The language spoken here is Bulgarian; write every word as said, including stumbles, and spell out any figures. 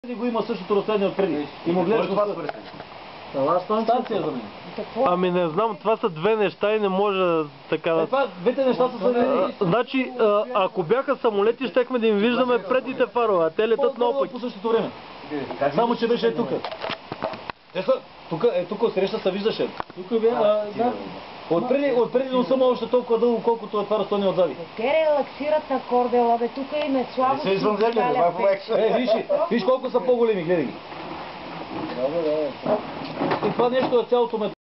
го има същото разстояние отпреди. И му гледаш това станция за мен. Ами не знам, това са две неща и не може така да... Е, това, двете неща са съдени. Значи, а, ако бяха самолети, щехме да им виждаме предните фарове, а те летат наопаки. По същото време. Само, че беше тук. Тук, е, тук среща се виждаше. Тук бе, а, да. Отпреди, отпреди не съм още толкова дълго, колкото е това разстояние отзади. Те релаксират на кордела, бе, тук им е слабо. Не се извънземля, това е проект. Е, виж, виж колко са по-големи, гледай ги. И това нещо е цялото ме...